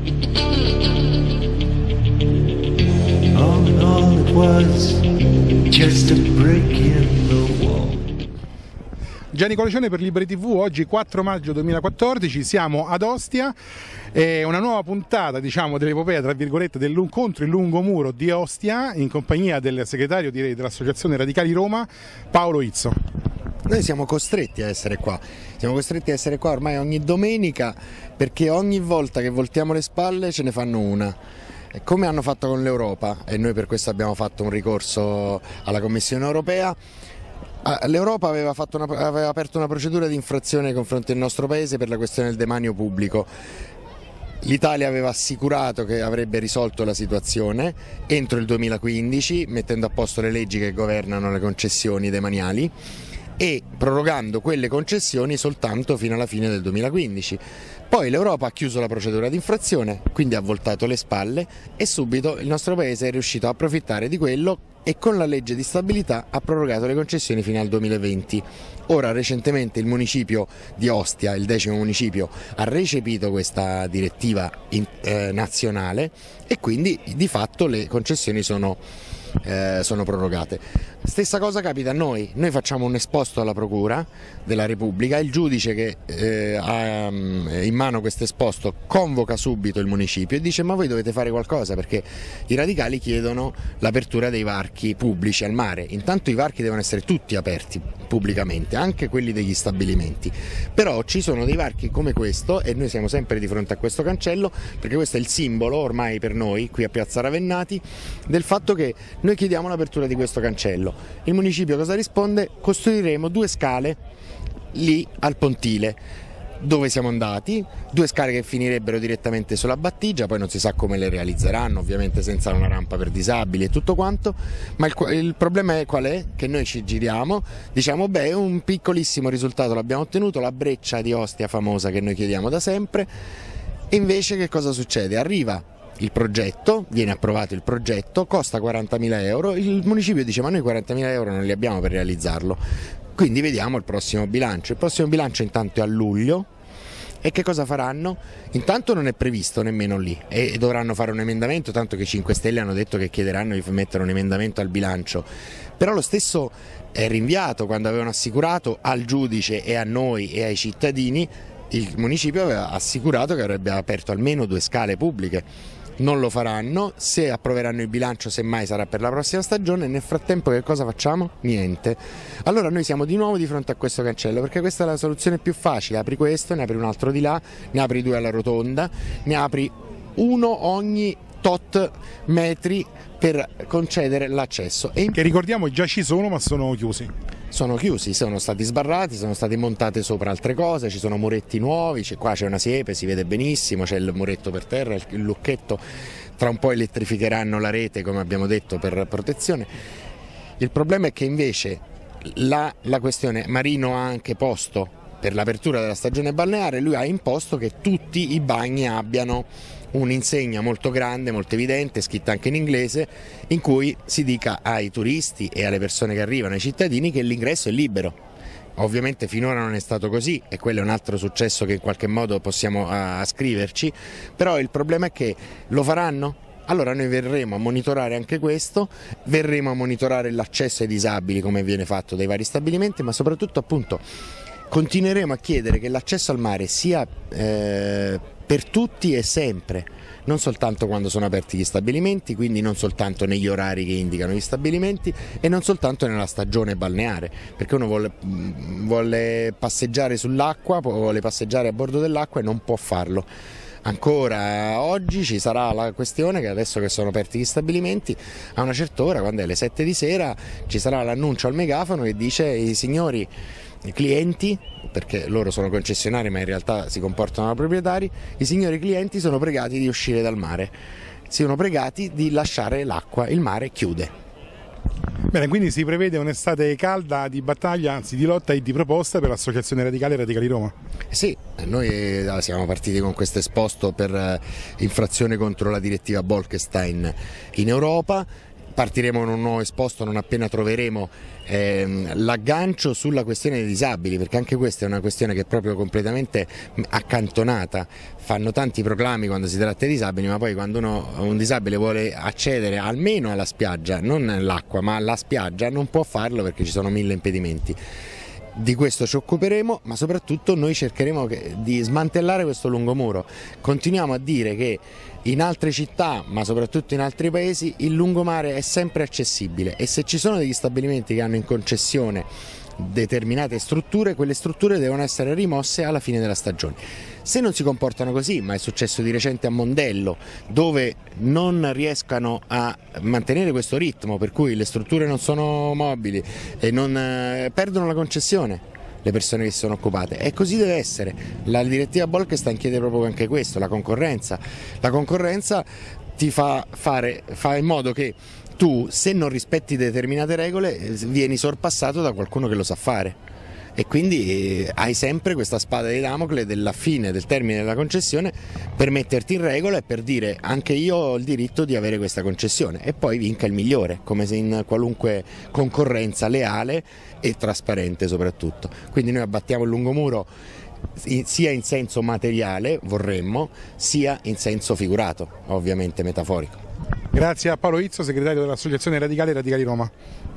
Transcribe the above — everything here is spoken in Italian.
All in all it was just a break in the wall. Gianni Colecione per Liberi TV, oggi 4 maggio 2014, siamo ad Ostia, è una nuova puntata dell'epopea tra virgolette contro il lungomuro di Ostia in compagnia del segretario dell'Associazione Radicali Roma, Paolo Izzo. Noi siamo costretti a essere qua, ormai ogni domenica, perché ogni volta che voltiamo le spalle ce ne fanno una. Come hanno fatto con l'Europa, e noi per questo abbiamo fatto un ricorso alla Commissione Europea. L'Europa aveva aperto una procedura di infrazione nei confronti del nostro paese per la questione del demanio pubblico. L'Italia aveva assicurato che avrebbe risolto la situazione entro il 2015, mettendo a posto le leggi che governano le concessioni demaniali e prorogando quelle concessioni soltanto fino alla fine del 2015. Poi l'Europa ha chiuso la procedura di infrazione, quindi ha voltato le spalle e subito il nostro paese è riuscito a approfittare di quello e con la legge di stabilità ha prorogato le concessioni fino al 2020. Ora recentemente il municipio di Ostia, il 10° municipio, ha recepito questa direttiva nazionale e quindi di fatto le concessioni sono prorogate. Stessa cosa capita a noi facciamo un esposto alla Procura della Repubblica, il giudice che ha in mano questo esposto convoca subito il municipio e dice: ma voi dovete fare qualcosa, perché i radicali chiedono l'apertura dei varchi pubblici al mare. Intanto i varchi devono essere tutti aperti pubblicamente, anche quelli degli stabilimenti, però ci sono dei varchi come questo e noi siamo sempre di fronte a questo cancello, perché questo è il simbolo ormai per noi qui a Piazza Ravennati del fatto che noi chiediamo l'apertura di questo cancello. Il municipio cosa risponde? Costruiremo 2 scale lì al pontile dove siamo andati, 2 scale che finirebbero direttamente sulla battigia, poi non si sa come le realizzeranno, ovviamente senza una rampa per disabili e tutto quanto, ma il problema è qual è? Che noi ci giriamo, diciamo beh, un piccolissimo risultato l'abbiamo ottenuto, la breccia di Ostia famosa che noi chiediamo da sempre, e invece che cosa succede? Arriva il progetto, viene approvato il progetto, costa 40.000 euro, il municipio dice: ma noi 40.000 euro non li abbiamo per realizzarlo, quindi vediamo il prossimo bilancio. Il prossimo bilancio intanto è a luglio e che cosa faranno? Intanto non è previsto nemmeno lì e dovranno fare un emendamento, tanto che i 5 Stelle hanno detto che chiederanno di mettere un emendamento al bilancio, però lo stesso è rinviato. Quando avevano assicurato al giudice e a noi e ai cittadini, il municipio aveva assicurato che avrebbe aperto almeno 2 scale pubbliche. Non lo faranno, se approveranno il bilancio semmai sarà per la prossima stagione, e nel frattempo che cosa facciamo? Niente. Allora noi siamo di nuovo di fronte a questo cancello, perché questa è la soluzione più facile: apri questo, ne apri un altro di là, ne apri 2 alla rotonda, ne apri uno ogni tot metri per concedere l'accesso. Che ricordiamo già ci sono, ma sono chiusi. Sono chiusi, sono stati sbarrati, sono state montate sopra altre cose, ci sono muretti nuovi, qua c'è una siepe, si vede benissimo, c'è il muretto per terra, il lucchetto, tra un po' elettrificheranno la rete come abbiamo detto per protezione. Il problema è che invece la questione Marino ha anche posto per l'apertura della stagione balneare, lui ha imposto che tutti i bagni abbiano un'insegna molto grande, molto evidente, scritta anche in inglese, in cui si dica ai turisti e alle persone che arrivano, ai cittadini, che l'ingresso è libero. Ovviamente finora non è stato così e quello è un altro successo che in qualche modo possiamo ascriverci, però il problema è che lo faranno? Allora noi verremo a monitorare anche questo, verremo a monitorare l'accesso ai disabili come viene fatto dai vari stabilimenti, ma soprattutto appunto continueremo a chiedere che l'accesso al mare sia per tutti e sempre, non soltanto quando sono aperti gli stabilimenti, quindi non soltanto negli orari che indicano gli stabilimenti e non soltanto nella stagione balneare, perché uno vuole passeggiare sull'acqua, vuole passeggiare a bordo dell'acqua e non può farlo. Ancora oggi ci sarà la questione che adesso che sono aperti gli stabilimenti, a una certa ora, quando è le 7 di sera, ci sarà l'annuncio al megafono che dice: i signori clienti, perché loro sono concessionari ma in realtà si comportano da proprietari, i signori clienti sono pregati di uscire dal mare, sono pregati di lasciare l'acqua, il mare chiude. Bene, quindi si prevede un'estate calda di battaglia, anzi di lotta e di proposta per l'Associazione Radicale Radicali Roma. Sì, noi siamo partiti con questo esposto per infrazione contro la direttiva Bolkestein in Europa. partiremo con un nuovo esposto non appena troveremo l'aggancio sulla questione dei disabili, perché anche questa è una questione che è proprio completamente accantonata. Fanno tanti proclami quando si tratta di disabili, ma poi quando un disabile vuole accedere almeno alla spiaggia, non all'acqua ma alla spiaggia, non può farlo perché ci sono 1000 impedimenti. Di questo ci occuperemo, ma soprattutto noi cercheremo di smantellare questo lungomuro. Continuiamo a dire che in altre città, ma soprattutto in altri paesi, il lungomare è sempre accessibile e se ci sono degli stabilimenti che hanno in concessione determinate strutture, quelle strutture devono essere rimosse alla fine della stagione. Se non si comportano così, ma è successo di recente a Mondello, dove non riescano a mantenere questo ritmo, per cui le strutture non sono mobili e perdono la concessione le persone che si sono occupate, e così deve essere. La direttiva Bolkestein chiede proprio anche questo, la concorrenza. La concorrenza ti fa in modo che tu, se non rispetti determinate regole, vieni sorpassato da qualcuno che lo sa fare. E quindi hai sempre questa spada di Damocle della fine del termine della concessione per metterti in regola e per dire anche io ho il diritto di avere questa concessione, e poi vinca il migliore, come se in qualunque concorrenza leale e trasparente soprattutto. Quindi noi abbattiamo il lungomuro sia in senso materiale, vorremmo, sia in senso figurato, ovviamente metaforico. Grazie a Paolo Izzo, segretario dell'Associazione Radicali Roma.